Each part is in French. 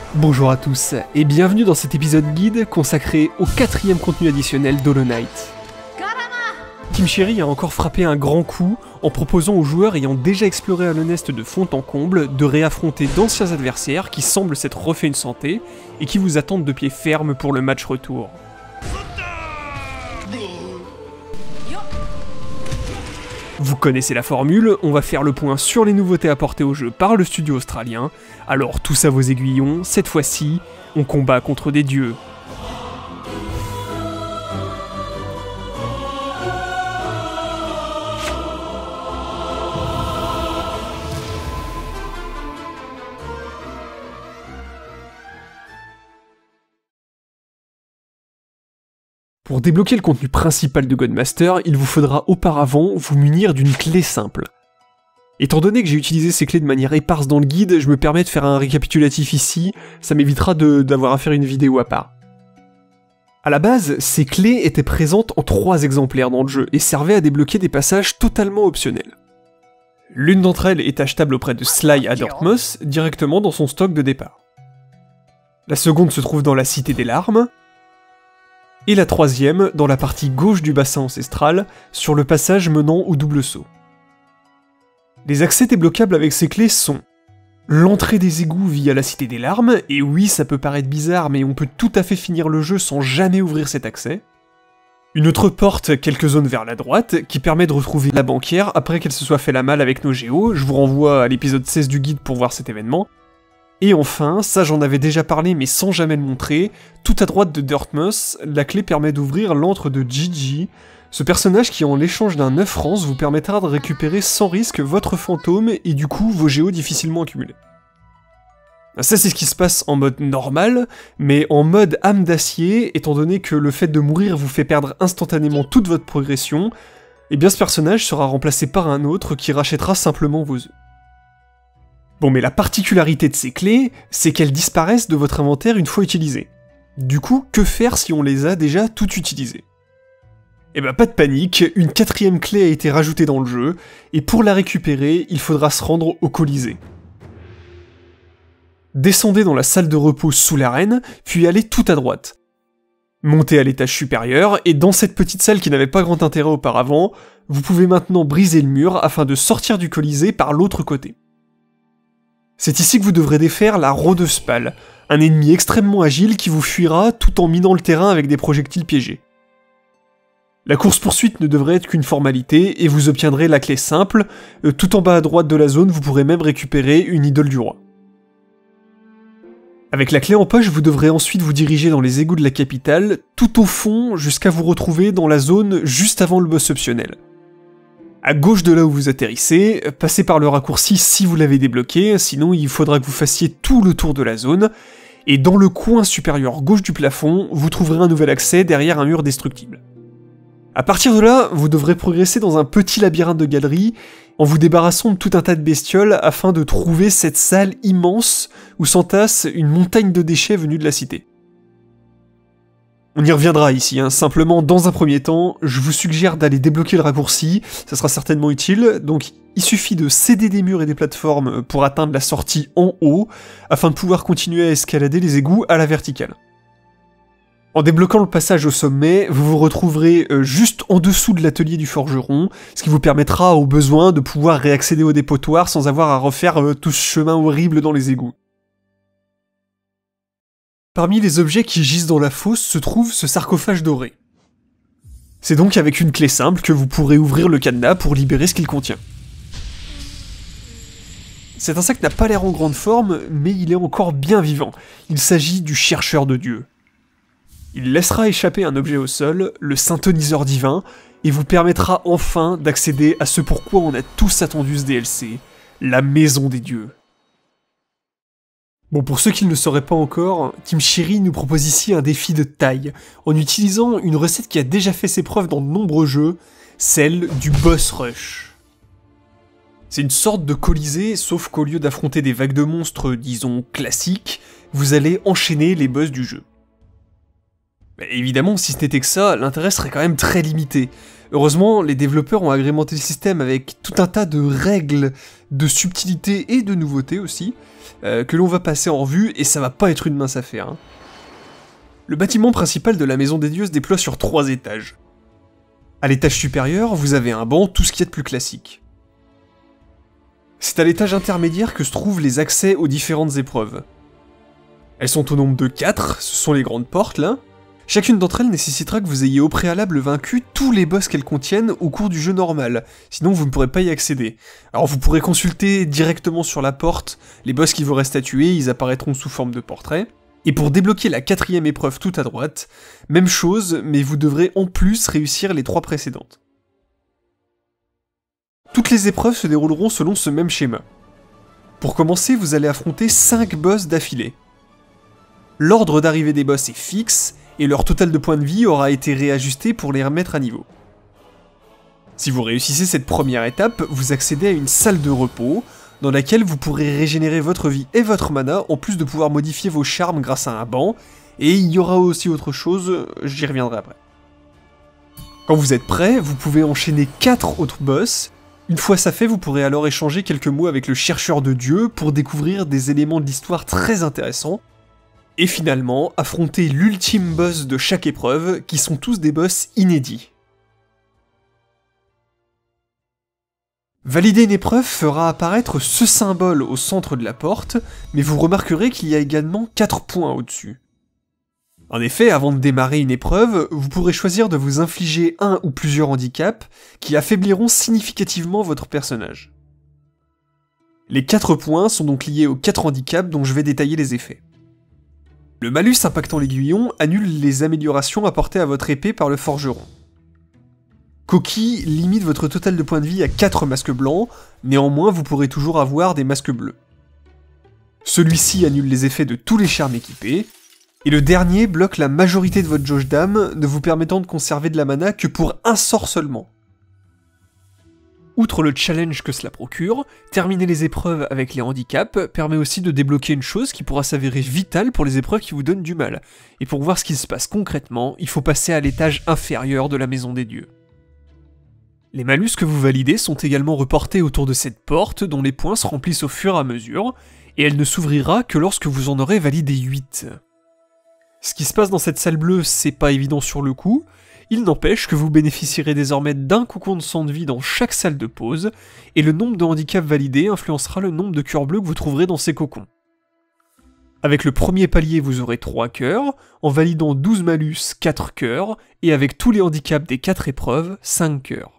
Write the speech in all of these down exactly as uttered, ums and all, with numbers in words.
Bonjour à tous, et bienvenue dans cet épisode guide consacré au quatrième contenu additionnel d'Hollow Knight. Team Cherry a encore frappé un grand coup en proposant aux joueurs ayant déjà exploré Hallownest de fond en comble de réaffronter d'anciens adversaires qui semblent s'être refait une santé et qui vous attendent de pied ferme pour le match retour. Vous connaissez la formule, on va faire le point sur les nouveautés apportées au jeu par le studio australien, alors tous à vos aiguillons, cette fois-ci, on combat contre des dieux. Pour débloquer le contenu principal de Godmaster, il vous faudra auparavant vous munir d'une clé simple. Étant donné que j'ai utilisé ces clés de manière éparse dans le guide, je me permets de faire un récapitulatif ici, ça m'évitera d'avoir à faire une vidéo à part. A la base, ces clés étaient présentes en trois exemplaires dans le jeu et servaient à débloquer des passages totalement optionnels. L'une d'entre elles est achetable auprès de Sly à Dortmos, directement dans son stock de départ. La seconde se trouve dans la Cité des Larmes, et la troisième dans la partie gauche du bassin ancestral, sur le passage menant au double saut. Les accès débloquables avec ces clés sont l'entrée des égouts via la Cité des Larmes, et oui ça peut paraître bizarre mais on peut tout à fait finir le jeu sans jamais ouvrir cet accès, une autre porte quelques zones vers la droite, qui permet de retrouver la banquière après qu'elle se soit fait la malle avec nos géos, je vous renvoie à l'épisode seize du guide pour voir cet événement, et enfin, ça j'en avais déjà parlé mais sans jamais le montrer, tout à droite de Dortmos, la clé permet d'ouvrir l'antre de Gigi, ce personnage qui en l'échange d'un œuf rance vous permettra de récupérer sans risque votre fantôme et du coup vos géos difficilement accumulés. Ça c'est ce qui se passe en mode normal, mais en mode âme d'acier, étant donné que le fait de mourir vous fait perdre instantanément toute votre progression, et bien ce personnage sera remplacé par un autre qui rachètera simplement vos œufs. Bon mais la particularité de ces clés, c'est qu'elles disparaissent de votre inventaire une fois utilisées. Du coup, que faire si on les a déjà toutes utilisées? Eh ben pas de panique, une quatrième clé a été rajoutée dans le jeu, et pour la récupérer, il faudra se rendre au Colisée. Descendez dans la salle de repos sous l'arène, puis allez tout à droite. Montez à l'étage supérieur, et dans cette petite salle qui n'avait pas grand intérêt auparavant, vous pouvez maintenant briser le mur afin de sortir du Colisée par l'autre côté. C'est ici que vous devrez défaire la rôdeuse pâle, un ennemi extrêmement agile qui vous fuira tout en minant le terrain avec des projectiles piégés. La course-poursuite ne devrait être qu'une formalité et vous obtiendrez la clé simple, euh, tout en bas à droite de la zone vous pourrez même récupérer une idole du roi. Avec la clé en poche, vous devrez ensuite vous diriger dans les égouts de la capitale, tout au fond jusqu'à vous retrouver dans la zone juste avant le boss optionnel. À gauche de là où vous atterrissez, passez par le raccourci si vous l'avez débloqué, sinon il faudra que vous fassiez tout le tour de la zone, et dans le coin supérieur gauche du plafond, vous trouverez un nouvel accès derrière un mur destructible. A partir de là, vous devrez progresser dans un petit labyrinthe de galeries, en vous débarrassant de tout un tas de bestioles afin de trouver cette salle immense où s'entasse une montagne de déchets venus de la cité. On y reviendra ici, hein. Simplement dans un premier temps, je vous suggère d'aller débloquer le raccourci, ça sera certainement utile, donc il suffit de céder des murs et des plateformes pour atteindre la sortie en haut, afin de pouvoir continuer à escalader les égouts à la verticale. En débloquant le passage au sommet, vous vous retrouverez juste en dessous de l'atelier du forgeron, ce qui vous permettra au besoin de pouvoir réaccéder au dépotoir sans avoir à refaire tout ce chemin horrible dans les égouts. Parmi les objets qui gisent dans la fosse se trouve ce sarcophage doré. C'est donc avec une clé simple que vous pourrez ouvrir le cadenas pour libérer ce qu'il contient. Cet insecte n'a pas l'air en grande forme, mais il est encore bien vivant. Il s'agit du chercheur de Dieu. Il laissera échapper un objet au sol, le synthoniseur divin, et vous permettra enfin d'accéder à ce pourquoi on a tous attendu ce D L C, la maison des dieux. Bon, pour ceux qui ne le sauraient pas encore, Team Cherry nous propose ici un défi de taille, en utilisant une recette qui a déjà fait ses preuves dans de nombreux jeux, celle du boss rush. C'est une sorte de colisée, sauf qu'au lieu d'affronter des vagues de monstres, disons, classiques, vous allez enchaîner les boss du jeu. Mais évidemment, si ce n'était que ça, l'intérêt serait quand même très limité. Heureusement, les développeurs ont agrémenté le système avec tout un tas de règles, de subtilités et de nouveautés aussi, euh, que l'on va passer en revue, et ça va pas être une mince affaire. Hein. Le bâtiment principal de la Maison des Dieux se déploie sur trois étages. À l'étage supérieur, vous avez un banc, tout ce qu'il y a de plus classique. C'est à l'étage intermédiaire que se trouvent les accès aux différentes épreuves. Elles sont au nombre de quatre, ce sont les grandes portes là. Chacune d'entre elles nécessitera que vous ayez au préalable vaincu tous les boss qu'elles contiennent au cours du jeu normal, sinon vous ne pourrez pas y accéder. Alors vous pourrez consulter directement sur la porte les boss qui vous restent à tuer, ils apparaîtront sous forme de portrait. Et pour débloquer la quatrième épreuve tout à droite, même chose, mais vous devrez en plus réussir les trois précédentes. Toutes les épreuves se dérouleront selon ce même schéma. Pour commencer, vous allez affronter cinq boss d'affilée. L'ordre d'arrivée des boss est fixe, et leur total de points de vie aura été réajusté pour les remettre à niveau. Si vous réussissez cette première étape, vous accédez à une salle de repos, dans laquelle vous pourrez régénérer votre vie et votre mana, en plus de pouvoir modifier vos charmes grâce à un banc, et il y aura aussi autre chose, j'y reviendrai après. Quand vous êtes prêt, vous pouvez enchaîner quatre autres boss. Une fois ça fait, vous pourrez alors échanger quelques mots avec le chercheur de Dieu pour découvrir des éléments de l'histoire très intéressants, et finalement, affronter l'ultime boss de chaque épreuve, qui sont tous des boss inédits. Valider une épreuve fera apparaître ce symbole au centre de la porte, mais vous remarquerez qu'il y a également quatre points au-dessus. En effet, avant de démarrer une épreuve, vous pourrez choisir de vous infliger un ou plusieurs handicaps qui affaibliront significativement votre personnage. Les quatre points sont donc liés aux quatre handicaps dont je vais détailler les effets. Le malus impactant l'aiguillon annule les améliorations apportées à votre épée par le forgeron. Coquille limite votre total de points de vie à quatre masques blancs, néanmoins vous pourrez toujours avoir des masques bleus. Celui-ci annule les effets de tous les charmes équipés, et le dernier bloque la majorité de votre jauge d'âme, ne vous permettant de conserver de la mana que pour un sort seulement. Outre le challenge que cela procure, terminer les épreuves avec les handicaps permet aussi de débloquer une chose qui pourra s'avérer vitale pour les épreuves qui vous donnent du mal. Et pour voir ce qui se passe concrètement, il faut passer à l'étage inférieur de la Maison des Dieux. Les malus que vous validez sont également reportés autour de cette porte dont les points se remplissent au fur et à mesure, et elle ne s'ouvrira que lorsque vous en aurez validé huit. Ce qui se passe dans cette salle bleue, c'est pas évident sur le coup. Il n'empêche que vous bénéficierez désormais d'un cocon de sang de vie dans chaque salle de pause, et le nombre de handicaps validés influencera le nombre de cœurs bleus que vous trouverez dans ces cocons. Avec le premier palier, vous aurez trois cœurs, en validant douze malus, quatre cœurs, et avec tous les handicaps des quatre épreuves, cinq cœurs.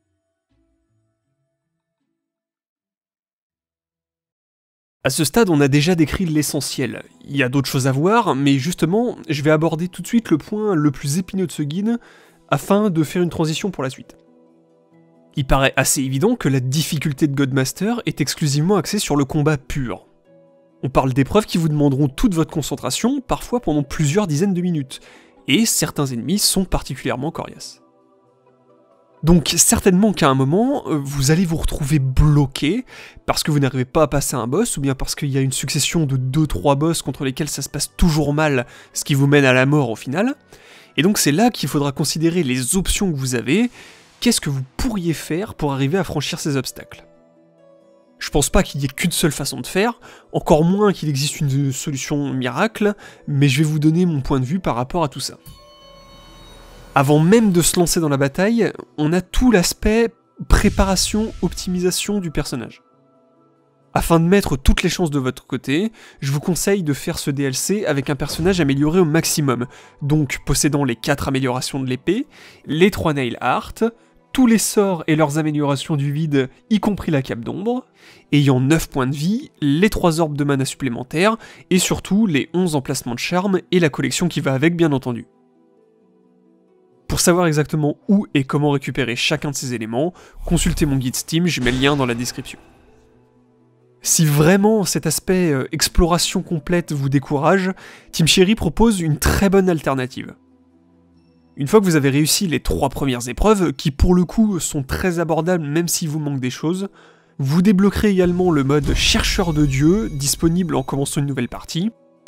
À ce stade, on a déjà décrit l'essentiel. Il y a d'autres choses à voir, mais justement, je vais aborder tout de suite le point le plus épineux de ce guide, afin de faire une transition pour la suite. Il paraît assez évident que la difficulté de Godmaster est exclusivement axée sur le combat pur. On parle d'épreuves qui vous demanderont toute votre concentration, parfois pendant plusieurs dizaines de minutes, et certains ennemis sont particulièrement coriaces. Donc certainement qu'à un moment, vous allez vous retrouver bloqué, parce que vous n'arrivez pas à passer un boss, ou bien parce qu'il y a une succession de deux trois boss contre lesquels ça se passe toujours mal, ce qui vous mène à la mort au final. Et donc c'est là qu'il faudra considérer les options que vous avez, qu'est-ce que vous pourriez faire pour arriver à franchir ces obstacles. Je pense pas qu'il y ait qu'une seule façon de faire, encore moins qu'il existe une solution miracle, mais je vais vous donner mon point de vue par rapport à tout ça. Avant même de se lancer dans la bataille, on a tout l'aspect préparation, optimisation du personnage. Afin de mettre toutes les chances de votre côté, je vous conseille de faire ce D L C avec un personnage amélioré au maximum, donc possédant les quatre améliorations de l'épée, les trois nail art, tous les sorts et leurs améliorations du vide, y compris la cape d'ombre, ayant neuf points de vie, les trois orbes de mana supplémentaires, et surtout les onze emplacements de charme et la collection qui va avec bien entendu. Pour savoir exactement où et comment récupérer chacun de ces éléments, consultez mon guide Steam, je mets le lien dans la description. Si vraiment cet aspect euh, exploration complète vous décourage, Team Cherry propose une très bonne alternative. Une fois que vous avez réussi les trois premières épreuves, qui pour le coup sont très abordables même s'il vous manque des choses, vous débloquerez également le mode Chercheur de Dieu, disponible en commençant une nouvelle partie,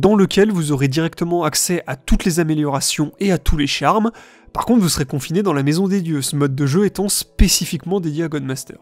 dans lequel vous aurez directement accès à toutes les améliorations et à tous les charmes. Par contre, vous serez confiné dans la Maison des Dieux, ce mode de jeu étant spécifiquement dédié à Godmaster.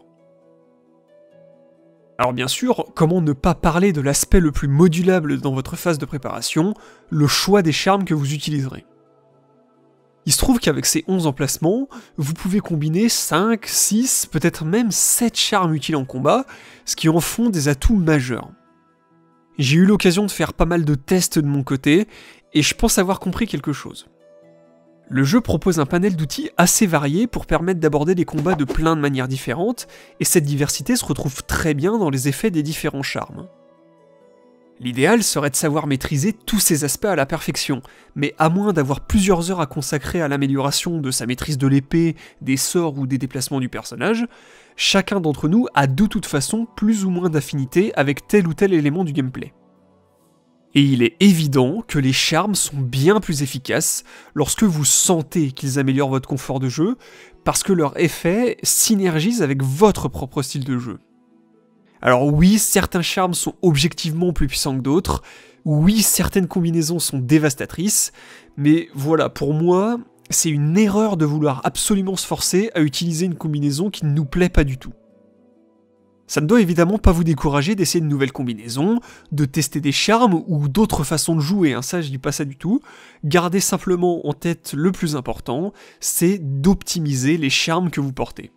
Alors bien sûr, comment ne pas parler de l'aspect le plus modulable dans votre phase de préparation, le choix des charmes que vous utiliserez. Il se trouve qu'avec ces onze emplacements, vous pouvez combiner cinq, six, peut-être même sept charmes utiles en combat, ce qui en font des atouts majeurs. J'ai eu l'occasion de faire pas mal de tests de mon côté, et je pense avoir compris quelque chose. Le jeu propose un panel d'outils assez varié pour permettre d'aborder les combats de plein de manières différentes, et cette diversité se retrouve très bien dans les effets des différents charmes. L'idéal serait de savoir maîtriser tous ces aspects à la perfection, mais à moins d'avoir plusieurs heures à consacrer à l'amélioration de sa maîtrise de l'épée, des sorts ou des déplacements du personnage, chacun d'entre nous a de toute façon plus ou moins d'affinité avec tel ou tel élément du gameplay. Et il est évident que les charmes sont bien plus efficaces lorsque vous sentez qu'ils améliorent votre confort de jeu, parce que leur effet synergise avec votre propre style de jeu. Alors oui, certains charmes sont objectivement plus puissants que d'autres, oui, certaines combinaisons sont dévastatrices, mais voilà, pour moi, c'est une erreur de vouloir absolument se forcer à utiliser une combinaison qui ne nous plaît pas du tout. Ça ne doit évidemment pas vous décourager d'essayer de nouvelles combinaisons, de tester des charmes ou d'autres façons de jouer, hein, ça je dis pas ça du tout. Gardez simplement en tête le plus important, c'est d'optimiser les charmes que vous portez.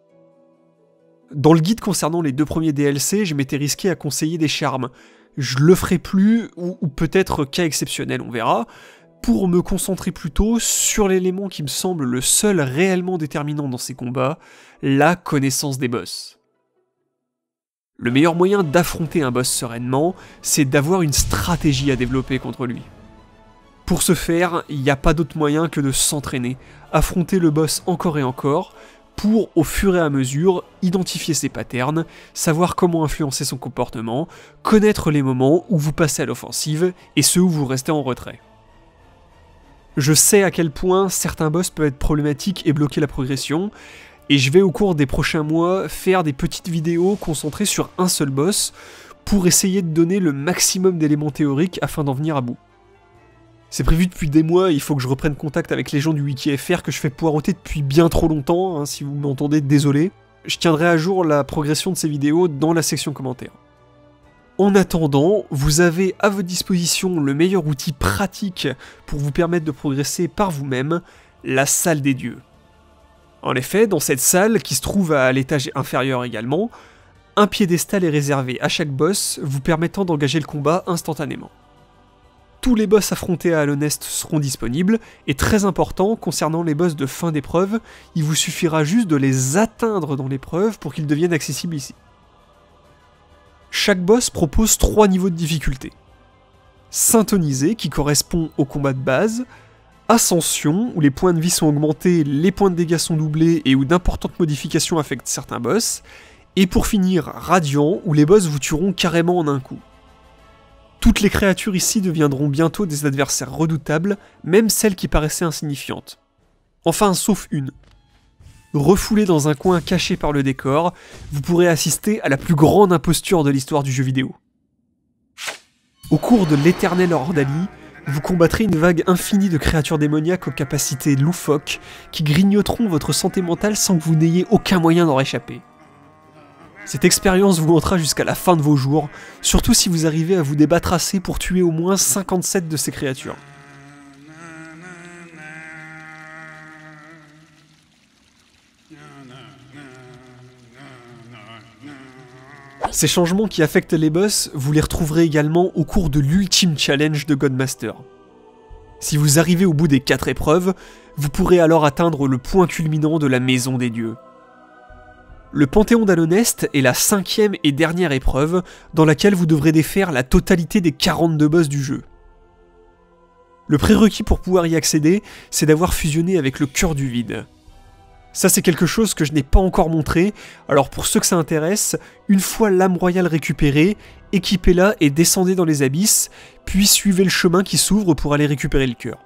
Dans le guide concernant les deux premiers D L C, je m'étais risqué à conseiller des charmes. Je le ferai plus, ou, ou peut-être cas exceptionnel, on verra, pour me concentrer plutôt sur l'élément qui me semble le seul réellement déterminant dans ces combats, la connaissance des boss. Le meilleur moyen d'affronter un boss sereinement, c'est d'avoir une stratégie à développer contre lui. Pour ce faire, il n'y a pas d'autre moyen que de s'entraîner, affronter le boss encore et encore, pour, au fur et à mesure, identifier ses patterns, savoir comment influencer son comportement, connaître les moments où vous passez à l'offensive et ceux où vous restez en retrait. Je sais à quel point certains boss peuvent être problématiques et bloquer la progression, et je vais au cours des prochains mois faire des petites vidéos concentrées sur un seul boss pour essayer de donner le maximum d'éléments théoriques afin d'en venir à bout. C'est prévu depuis des mois, il faut que je reprenne contact avec les gens du Wiki F R que je fais poireauter depuis bien trop longtemps, hein, si vous m'entendez, désolé. Je tiendrai à jour la progression de ces vidéos dans la section commentaires. En attendant, vous avez à votre disposition le meilleur outil pratique pour vous permettre de progresser par vous-même, la salle des dieux. En effet, dans cette salle, qui se trouve à l'étage inférieur également, un piédestal est réservé à chaque boss, vous permettant d'engager le combat instantanément. Tous les boss affrontés à Hallownest seront disponibles, et très important, concernant les boss de fin d'épreuve, il vous suffira juste de les atteindre dans l'épreuve pour qu'ils deviennent accessibles ici. Chaque boss propose trois niveaux de difficulté. Syntonisé, qui correspond au combat de base, Ascension, où les points de vie sont augmentés, les points de dégâts sont doublés et où d'importantes modifications affectent certains boss, et pour finir, Radiant, où les boss vous tueront carrément en un coup. Toutes les créatures ici deviendront bientôt des adversaires redoutables, même celles qui paraissaient insignifiantes. Enfin, sauf une. Refoulé dans un coin caché par le décor, vous pourrez assister à la plus grande imposture de l'histoire du jeu vidéo. Au cours de l'éternelle Ordalie, vous combattrez une vague infinie de créatures démoniaques aux capacités loufoques qui grignoteront votre santé mentale sans que vous n'ayez aucun moyen d'en réchapper. Cette expérience vous hantera jusqu'à la fin de vos jours, surtout si vous arrivez à vous débattre assez pour tuer au moins cinquante-sept de ces créatures. Ces changements qui affectent les boss, vous les retrouverez également au cours de l'ultime challenge de Godmaster. Si vous arrivez au bout des quatre épreuves, vous pourrez alors atteindre le point culminant de la Maison des Dieux. Le Panthéon d'Hallownest est la cinquième et dernière épreuve dans laquelle vous devrez défaire la totalité des quarante-deux boss du jeu. Le prérequis pour pouvoir y accéder, c'est d'avoir fusionné avec le Cœur du Vide. Ça c'est quelque chose que je n'ai pas encore montré, alors pour ceux que ça intéresse, une fois l'âme royale récupérée, équipez-la et descendez dans les abysses, puis suivez le chemin qui s'ouvre pour aller récupérer le cœur.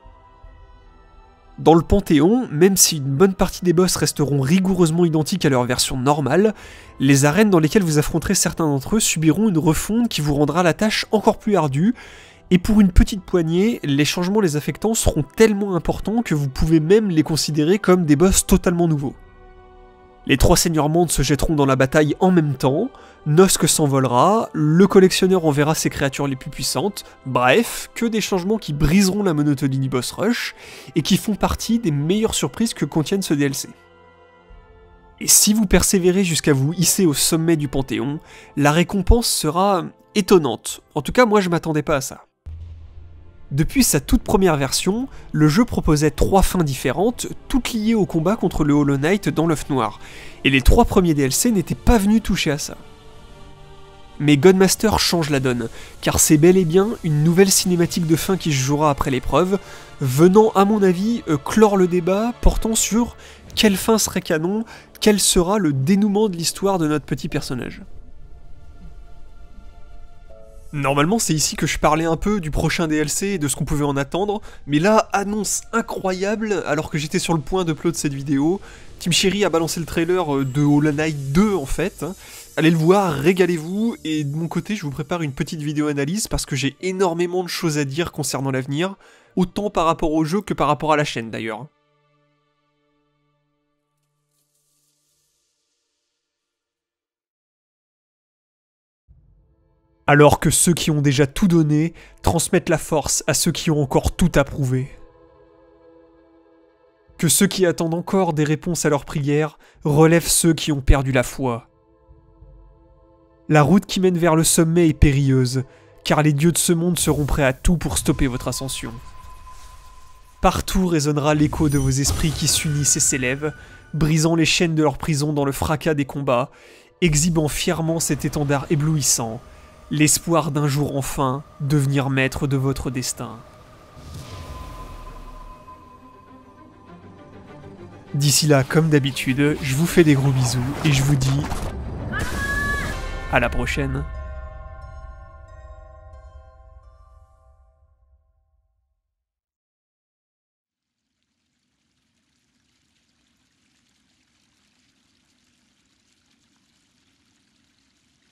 Dans le Panthéon, même si une bonne partie des boss resteront rigoureusement identiques à leur version normale, les arènes dans lesquelles vous affronterez certains d'entre eux subiront une refonte qui vous rendra la tâche encore plus ardue, Et pour une petite poignée, les changements les affectant seront tellement importants que vous pouvez même les considérer comme des boss totalement nouveaux. Les trois seigneurs mondes se jetteront dans la bataille en même temps, Nosk s'envolera, le collectionneur enverra ses créatures les plus puissantes, bref, que des changements qui briseront la monotonie du boss rush, et qui font partie des meilleures surprises que contienne ce D L C. Et si vous persévérez jusqu'à vous hisser au sommet du Panthéon, la récompense sera étonnante, en tout cas moi je m'attendais pas à ça. Depuis sa toute première version, le jeu proposait trois fins différentes, toutes liées au combat contre le Hollow Knight dans l'œuf noir, et les trois premiers D L C n'étaient pas venus toucher à ça. Mais Godmaster change la donne, car c'est bel et bien une nouvelle cinématique de fin qui se jouera après l'épreuve, venant à mon avis euh, clore le débat portant sur quelle fin serait canon, quel sera le dénouement de l'histoire de notre petit personnage. Normalement c'est ici que je parlais un peu du prochain D L C et de ce qu'on pouvait en attendre, mais là, annonce incroyable, alors que j'étais sur le point d'upload cette vidéo, Team Cherry a balancé le trailer de Hollow Knight deux en fait. Allez le voir, régalez-vous, et de mon côté je vous prépare une petite vidéo analyse parce que j'ai énormément de choses à dire concernant l'avenir, autant par rapport au jeu que par rapport à la chaîne d'ailleurs. Alors que ceux qui ont déjà tout donné transmettent la force à ceux qui ont encore tout à prouver. Que ceux qui attendent encore des réponses à leurs prières relèvent ceux qui ont perdu la foi. La route qui mène vers le sommet est périlleuse, car les dieux de ce monde seront prêts à tout pour stopper votre ascension. Partout résonnera l'écho de vos esprits qui s'unissent et s'élèvent, brisant les chaînes de leur prison dans le fracas des combats, exhibant fièrement cet étendard éblouissant, l'espoir d'un jour enfin devenir maître de votre destin. D'ici là, comme d'habitude, je vous fais des gros bisous et je vous dis à la prochaine.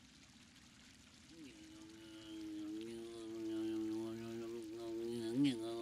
Yeah.